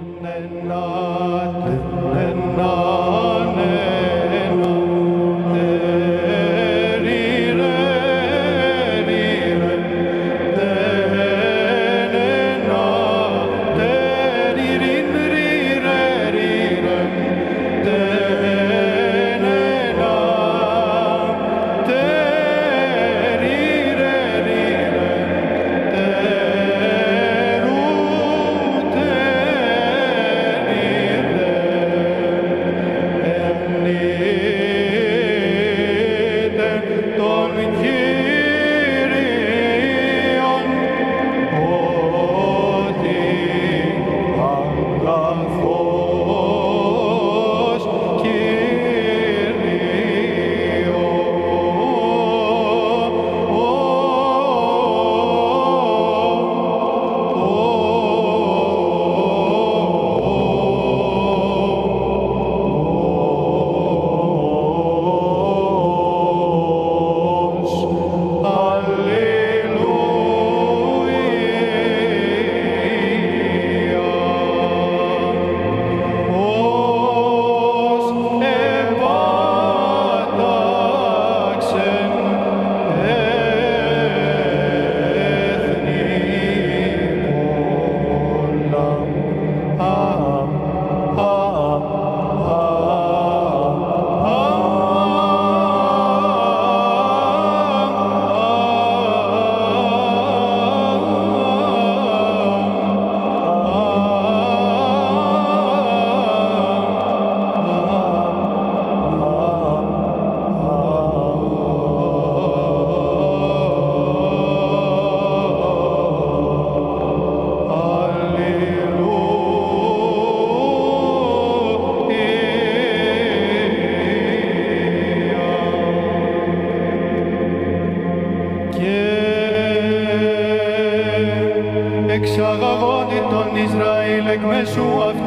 εξαγαγόντι τον Ισραήλ εκ μέσου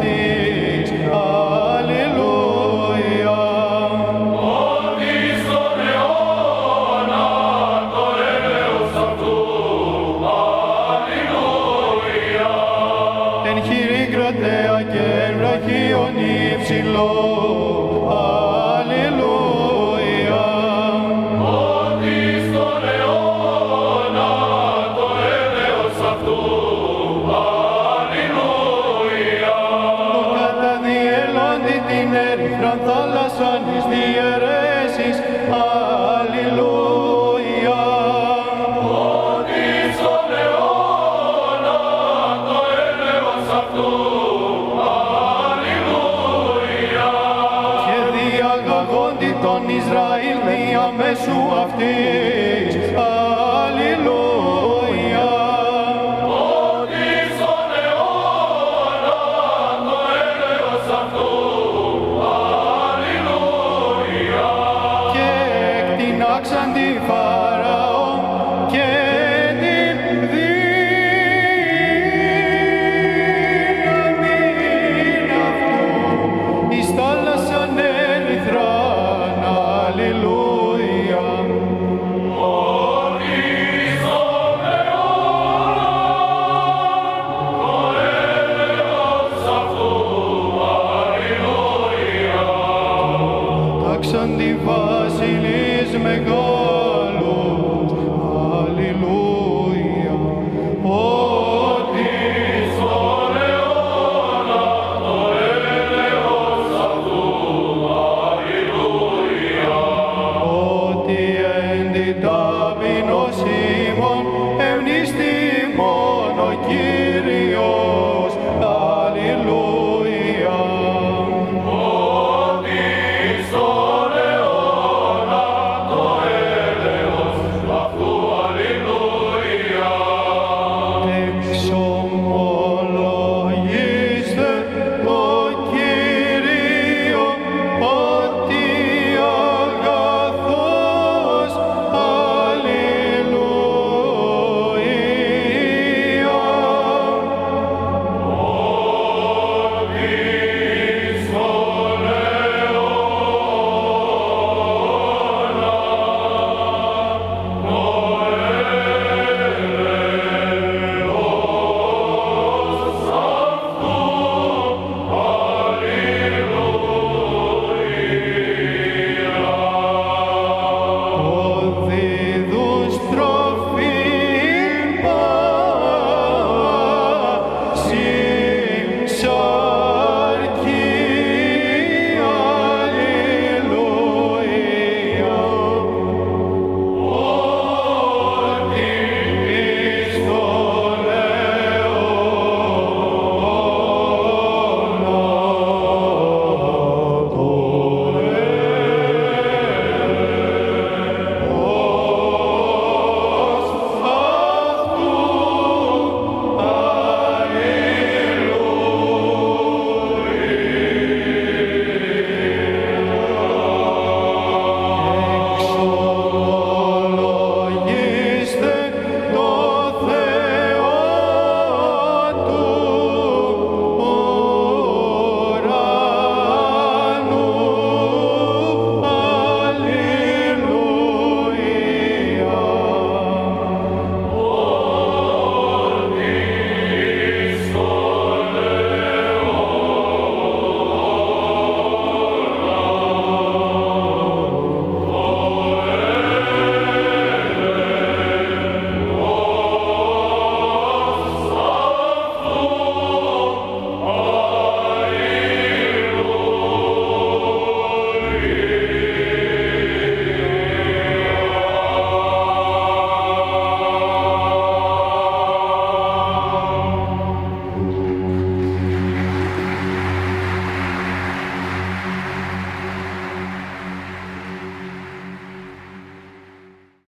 αυτής. Αλληλούια. Ότι στον αιώνα το έλεος αυτού. Αλληλούια. Εν χειρή κρατέα και εν βραχίον υψηλό. Αλληλούια. Ότι στον αιώνα το έλεος αυτού. Αλληλούια. Το καταδιελώντι την ερυθράν θάλασσαν εις διαιρέσεις. Αλληλούια. Ότι στον αιώνα το έλεος αυτού. Αλληλούια. Και διαγαγόντι τον Ισραήλ διαμέσου αυτής. Αλληλούια. Ότι στον αιώνα το έλεος αυτού. Αλληλούια. Και εκτινάξαν τη Φαραώ και την δύναμη αυτού εις θάλασσαν ερυθράν. Αλληλούια. Ότι στον αιώνα το έλεος αυτού. Αλληλούια. Τάξαν τη Φαραώ